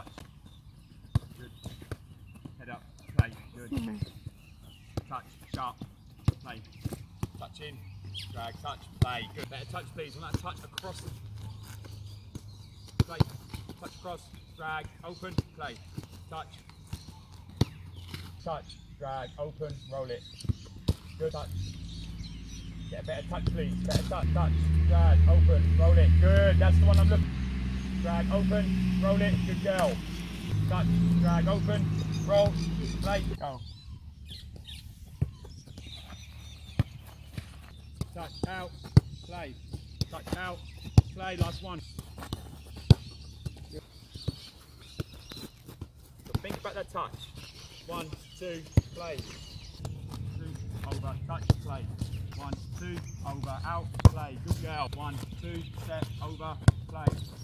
touch. Good. Head up, play, good. Touch, sharp, play. Touch in, drag, touch, play. Good. Better touch, please. On that touch across the play. Touch across, drag, open, play. Touch. Touch, drag, open, roll it. Good touch. Get a better touch, please. Better touch, drag, open, roll it. Good. That's the one I'm looking. Drag, open, roll it. Good girl. Touch, drag, open, roll, play, go. Touch out, play. Touch out, play. Last one. Good. So think about that touch. 1, 2, play. 2, over, touch, play. 1, 2, over, out, play. Good girl. 1, 2, step, over, play.